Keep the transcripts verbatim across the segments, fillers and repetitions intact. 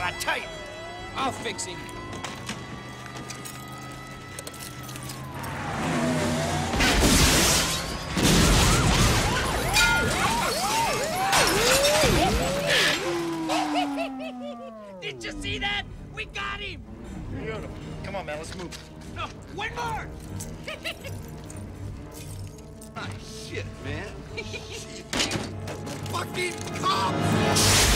I tell you. I'll fix him. Did you see that? We got him! Beautiful. Come on, man, let's move. No, one more! Ah, shit, man. Fucking cops!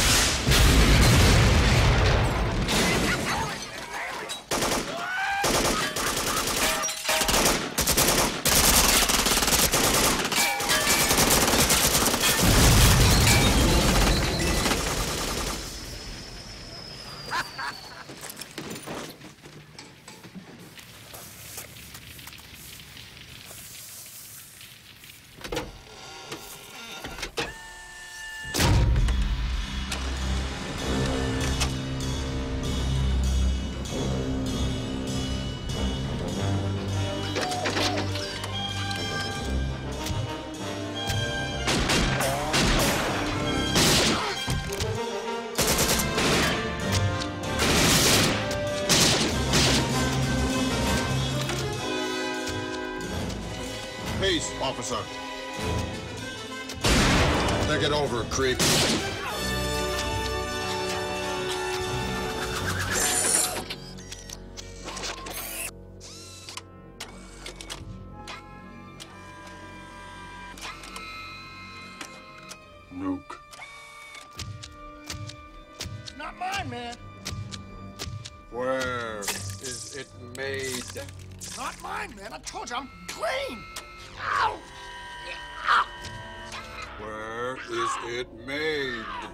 Peace, officer. Think it over, creep. Nuke. It's not mine, man. Where is it made? It's not mine, man. I told you I'm clean. Ow! Ow! Where is it made?